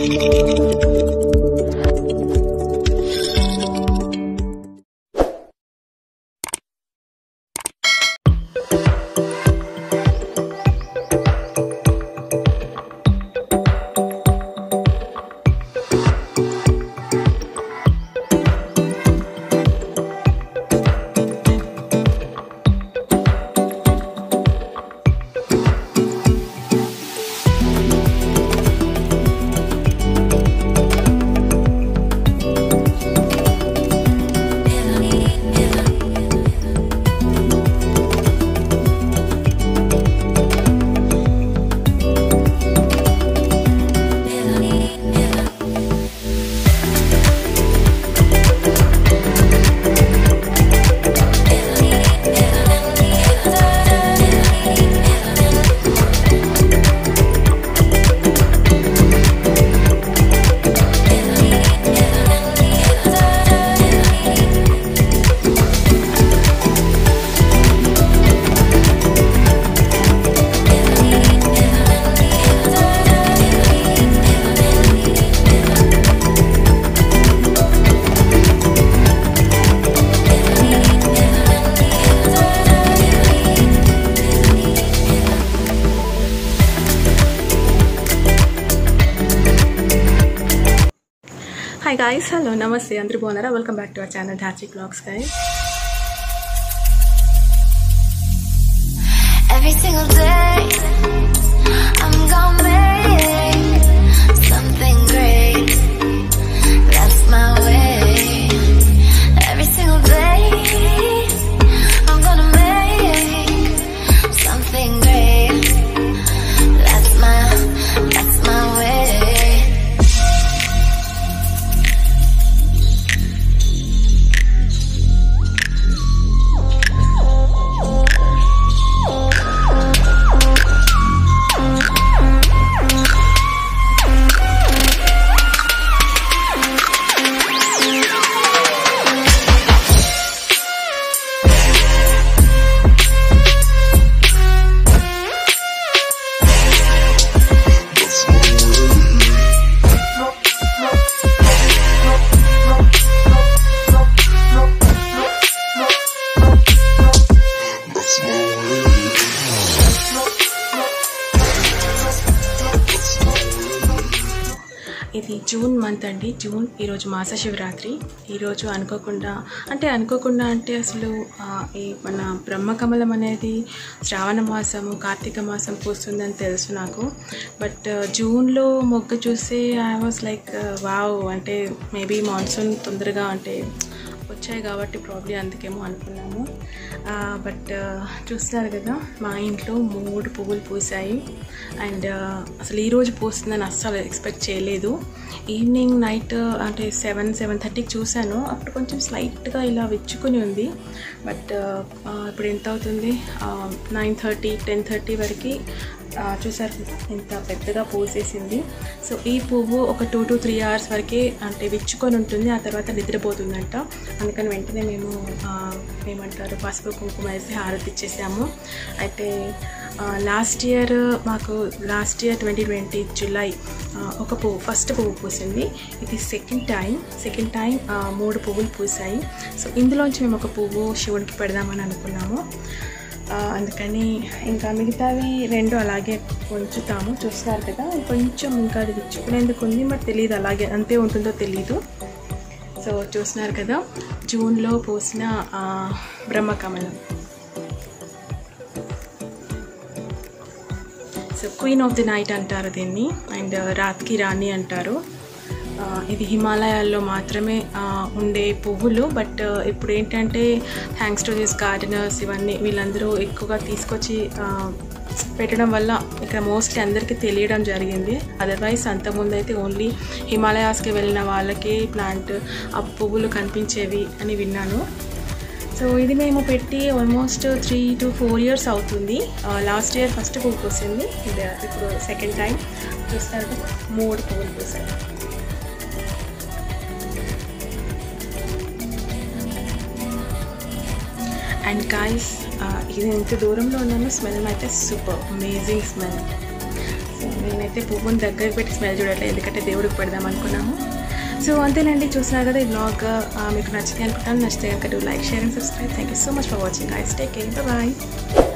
Hi guys, hello, namaste, andru bonara. Welcome back to our channel Dhatrikvlogs, guys. Every single day I'm gonna make something great. That's my way. Every single day I'm gonna make something great. That's my way. ఇది June month అండి. June ఈరోజు మాస శివరాత్రి. ఈరోజు అనుకోకుండా అంటే అసలు ఈ మన బ్రహ్మకమలం అనేది శ్రావణ మాసము కార్తీక మాసం పూస్తుందని తెలుసు నాకు. బట్ జూన్లో మొగ్గ చూస్తే ఐ వాజ్ లైక్ వావ్, అంటే మేబీ మాన్సూన్ తొందరగా అంటే వచ్చాయి కాబట్టి ప్రాబ్లీ అందుకేమో అనుకున్నాము. బట్ చూస్తున్నారు కదా, మా ఇంట్లో 3 పువ్వులు పూసాయి. అండ్ అసలు ఈరోజు పూస్తుందని అస్సలు ఎక్స్పెక్ట్ చేయలేదు. ఈవినింగ్ నైట్ అంటే 7:30కి చూశాను. అప్పుడు కొంచెం స్లైట్గా ఇలా విచ్చుకొని ఉంది. బట్ ఇప్పుడు ఎంత అవుతుంది, 9:30, 10:30 వరకు చూసారు ఇంత పెద్దగా పూసేసింది. సో ఈ పువ్వు ఒక 2 to 3 hours వరకే అంటే విచ్చుకొని ఉంటుంది, ఆ తర్వాత నిద్రపోతుందంట. అందుకని వెంటనే మేము ఏమంటారు పసుపు కుంకుమ వేసి హారతి ఇచ్చేసాము. అయితే లాస్ట్ ఇయర్ 2020 జూలై ఒక పువ్వు ఫస్ట్ పువ్వు పూసింది. ఇది సెకండ్ టైం 3 పువ్వులు పూసాయి. సో ఇందులోంచి మేము ఒక పువ్వు శివుడికి పెడదామని అనుకున్నాము. అందుకని ఇంకా మిగతావి 2 అలాగే ఉంచుతాము. చూస్తారు కదా, కొంచెం ఇంకా అది విచ్చుకునేందుకు ఉంది, బట్ తెలియదు అలాగే అంతే ఉంటుందో తెలీదు. సో చూస్తున్నారు కదా, జూన్లో పూసిన బ్రహ్మకమలం. So queen of the night అంటారు దీన్ని, అండ్ రాత్కి రాణి అంటారు. ఇది హిమాలయాల్లో మాత్రమే ఉండే పువ్వులు. బట్ ఇప్పుడు ఏంటంటే థ్యాంక్స్ టు దిస్ గార్డెనర్స్ ఇవన్నీ వీళ్ళందరూ ఎక్కువగా తీసుకొచ్చి పెట్టడం వల్ల ఇక్కడ మోస్ట్లీ అందరికీ తెలియడం జరిగింది. అదర్వైజ్ అంతకుముందు అయితే ఓన్లీ హిమాలయాస్కి వెళ్ళిన వాళ్ళకి ప్లాంట్ ఆ పువ్వులు కనిపించేవి అని విన్నాను. సో ఇది మేము పెట్టి ఆల్మోస్ట్ 3 to 4 years అవుతుంది. లాస్ట్ ఇయర్ ఫస్ట్ పువ్వు పూసింది, ఇది ఇప్పుడు సెకండ్ టైం. చూస్తారు 3 పువ్వులు పూసాయి. అండ్ గాయ్స్, ఇది ఎంత దూరంలో ఉన్నాను, స్మెల్ అయితే సూపర్ అమేజింగ్ స్మెల్. సో నేనైతే పువ్వుని దగ్గరికి పెట్టి స్మెల్ చూడట్లేదు, ఎందుకంటే దేవుడికి పెడదాం అనుకున్నాము. సో అంతేనండి, చూసినారు కదా ఈ వ్లాగ్ మీకు నచ్చితే అనుకుంటాను. నచ్చితే కనుక like, share and subscribe. Thank you so much for watching guys. Take care, bye.